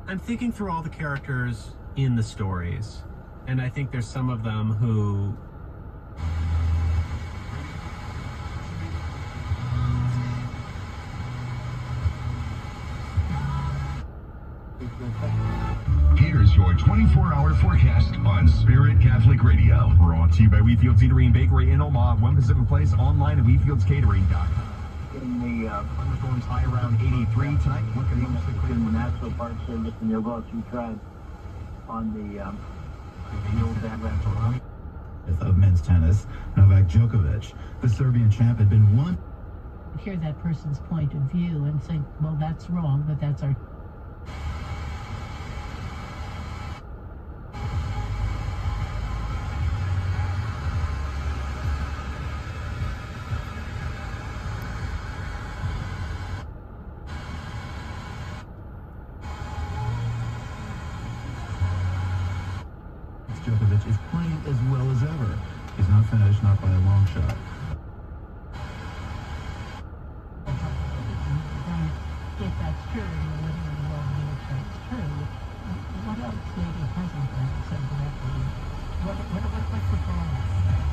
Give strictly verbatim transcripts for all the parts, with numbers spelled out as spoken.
I'm thinking through all the characters in the stories, and I think there's some of them who Here's your twenty-four hour forecast on Spirit Catholic Radio. Brought to you by Wheatfield's Eatery and Bakery in Omaha, One Pacific Place, online at wheatfields catering dot com. In the uh, thunderstorms high around eighty-three tonight. Looking mostly clear in the National Park Service, and you'll go a few tribes on the um, the old Dam of men's tennis, Novak Djokovic. The Serbian champ had been won. Hear that person's point of view and think, well, that's wrong, but that's our. Djokovic is playing as well as ever. He's not finished, not by a long shot. If that's true, and we're living in a world in which that's true, what else maybe hasn't been said directly? What, what, what, what's the problem?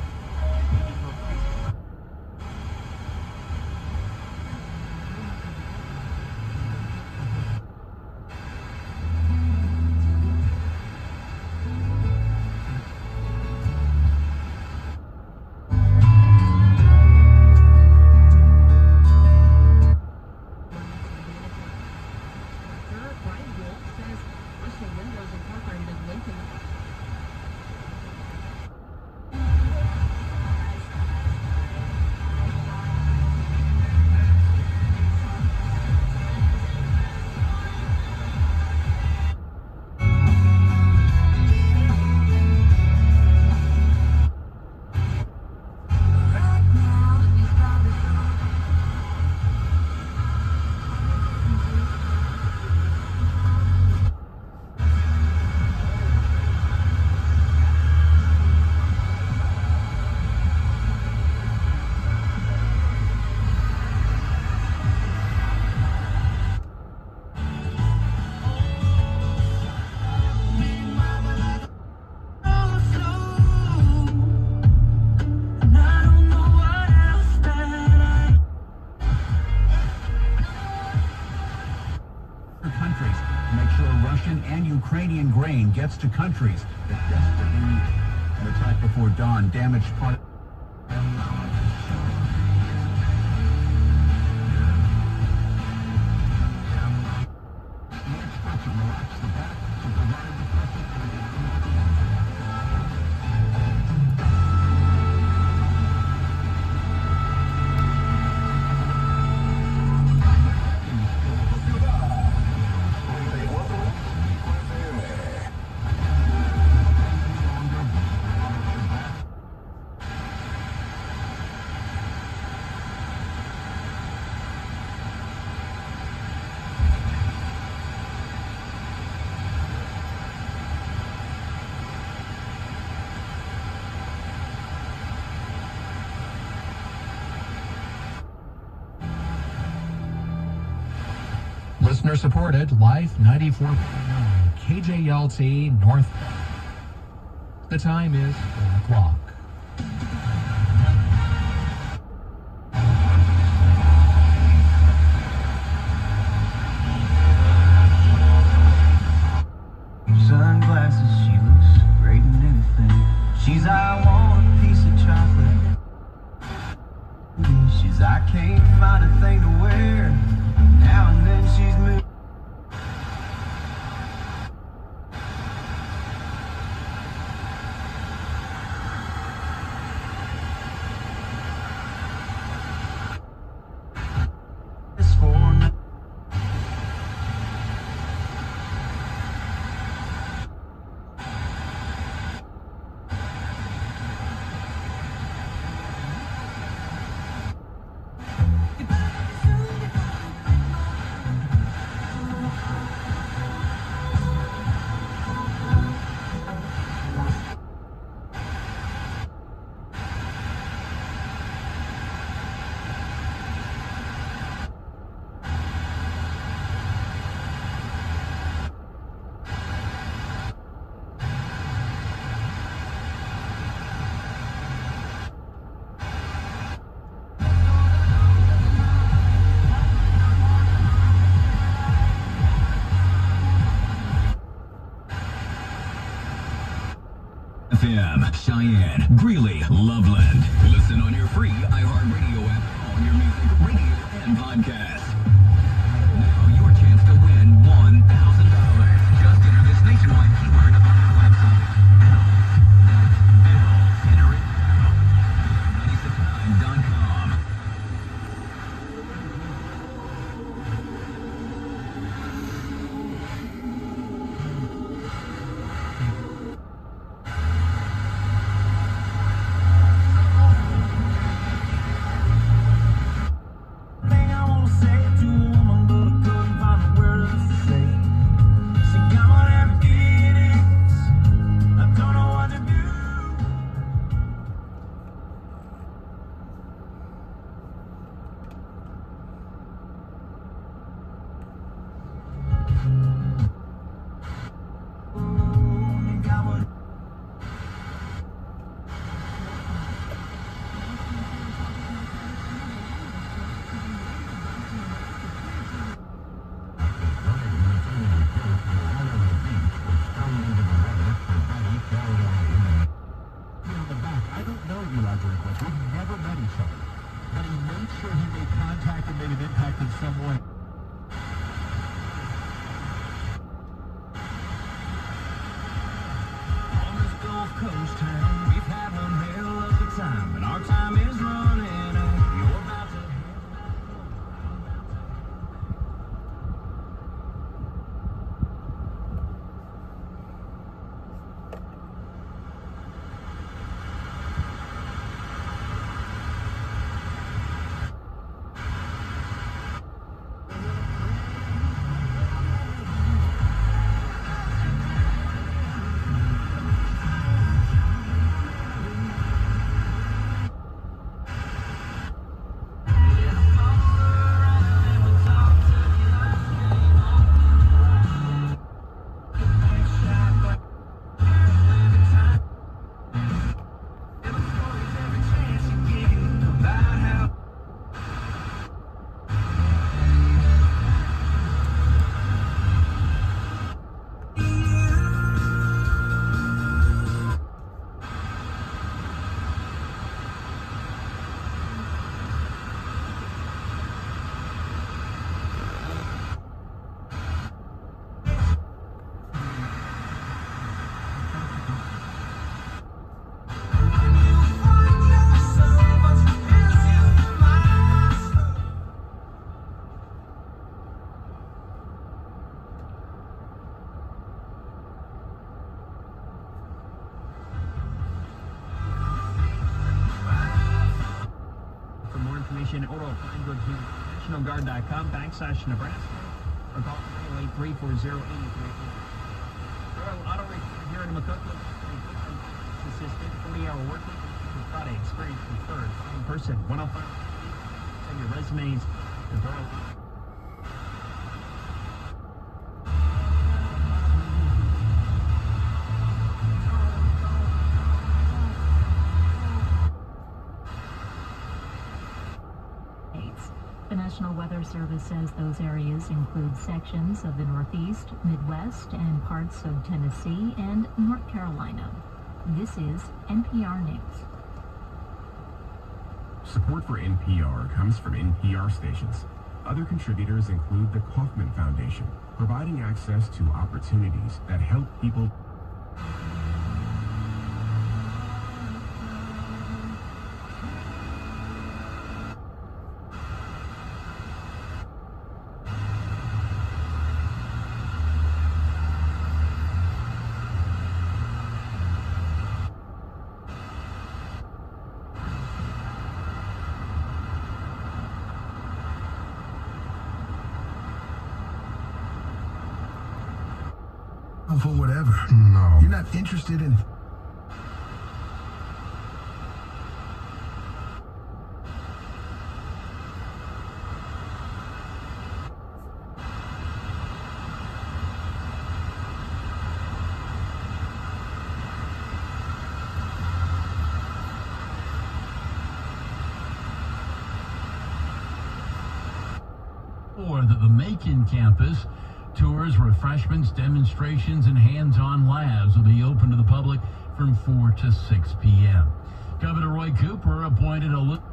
Countries to make sure Russian and Ukrainian grain gets to countries that desperately need it. An attack before dawn damaged part of Listener supported, Life ninety-four point nine, K J L T North. The time is four o'clock. Sunglasses, she looks great in anything. She's, I want a piece of chocolate. She's, I can't find a thing to wear. Now and then she's moved. This for M, Cheyenne, Greeley, Loveland. Listen on your free iHeartRadio app, on your music, radio, and podcast. Now your chance to win one thousand dollars. Just enter this nationwide keyword on our website. Bill. Bill. Enter it now. nine six nine dot com. Or find good here. National Guard dot com backslash Nebraska or call three oh eight, three four zero, eight eight three eight. Royal Auto Repair here in McCook. Assistant, forty hour work week. Friday experience preferred. In person, one oh five. Send your resumes to Royal. The National Weather Service says those areas include sections of the Northeast, Midwest, and parts of Tennessee and North Carolina. This is N P R News. Support for N P R comes from N P R stations. Other contributors include the Kaufman Foundation, providing access to opportunities that help people. For whatever. No. You're not interested in... Or the, the Macon campus. Tours, refreshments, demonstrations, and hands-on labs will be open to the public from four to six p m Governor Roy Cooper appointed a li-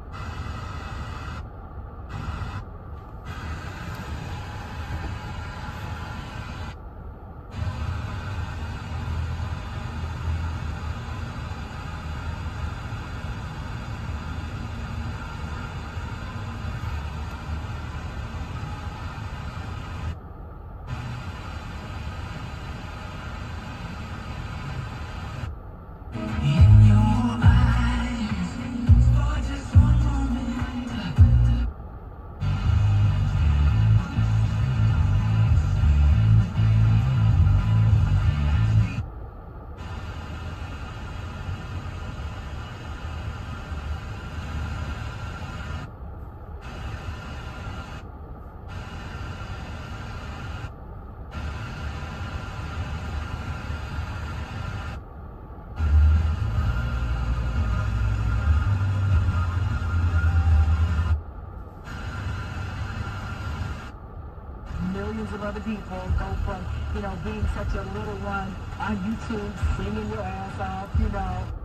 millions of other people go from, you know, being such a little one on YouTube, singing your ass off, you know,